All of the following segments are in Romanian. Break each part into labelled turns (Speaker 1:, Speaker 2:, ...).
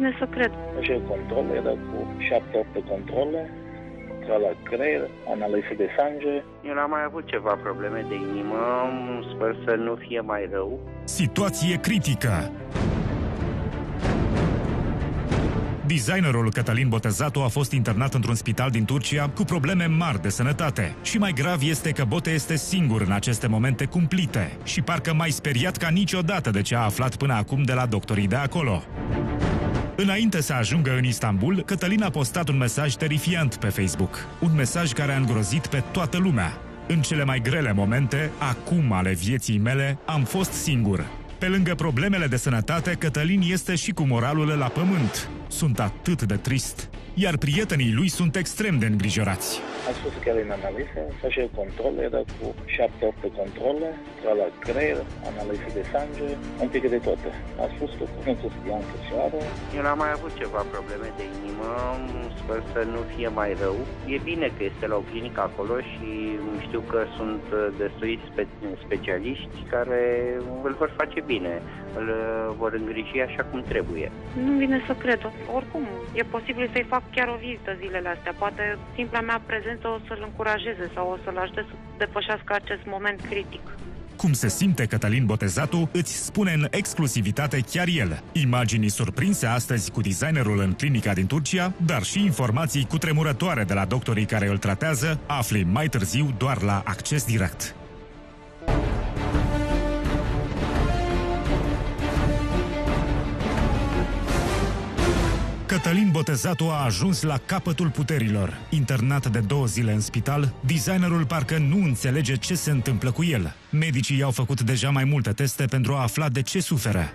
Speaker 1: vine să cred.
Speaker 2: Așa control, era cu 7-8 controle, la creier, analize de sânge.
Speaker 3: El a mai avut ceva probleme de inimă, sper să nu fie mai rău.
Speaker 4: Situație critică. Designerul Cătălin Botezatu a fost internat într-un spital din Turcia cu probleme mari de sănătate. Și mai grav este că Bote este singur în aceste momente cumplite și parcă mai speriat ca niciodată de ce a aflat până acum de la doctorii de acolo. Înainte să ajungă în Istanbul, Cătălin a postat un mesaj terifiant pe Facebook. Un mesaj care a îngrozit pe toată lumea. În cele mai grele momente, acum ale vieții mele, am fost singur. Pe lângă problemele de sănătate, Cătălin este și cu moralul la pământ. Sunt atât de trist. Iar prietenii lui sunt extrem de îngrijorați.
Speaker 2: A spus chiar în analize, așa control, era cu 7-8 controle, la creier, analize de sânge, un pic de toate. A spus că nu se blancă și are.
Speaker 3: El a mai avut ceva probleme de inimă, sper să nu fie mai rău. E bine că este la o clinică acolo și știu că sunt destui specialiști care îl vor face bine, îl vor îngriji așa cum trebuie.
Speaker 1: Nu vine să cred. Oricum, e posibil să-i fac chiar o vizită zilele astea. Poate simpla mea prezență o să-l încurajeze sau o să-l ajute să depășească acest moment critic.
Speaker 4: Cum se simte Cătălin Botezatu, îți spune în exclusivitate chiar el. Imaginii surprinse astăzi cu designerul în clinica din Turcia, dar și informații cutremurătoare de la doctorii care îl tratează, afli mai târziu doar la Acces Direct. Cătălin Botezatu a ajuns la capătul puterilor. Internat de 2 zile în spital, designerul parcă nu înțelege ce se întâmplă cu el. Medicii i-au făcut deja mai multe teste pentru a afla de ce suferă.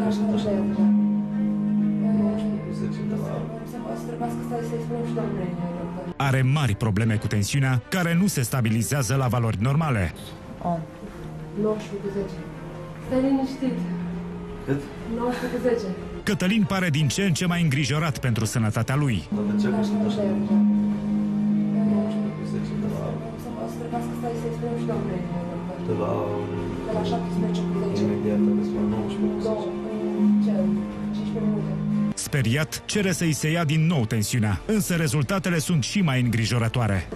Speaker 4: Are mari probleme cu tensiunea, care nu se stabilizează la valori normale.
Speaker 5: 19,10. Stai liniștit. Cât? 19,10.
Speaker 4: Cătălin pare din ce în ce mai îngrijorat pentru sănătatea lui. Speriat, cere să-i se ia din nou tensiunea, însă rezultatele sunt și mai îngrijorătoare.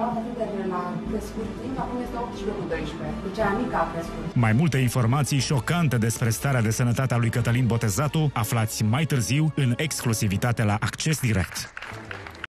Speaker 4: Mai multe informații șocante despre starea de sănătate a lui Cătălin Botezatu aflați mai târziu în exclusivitate la Acces Direct.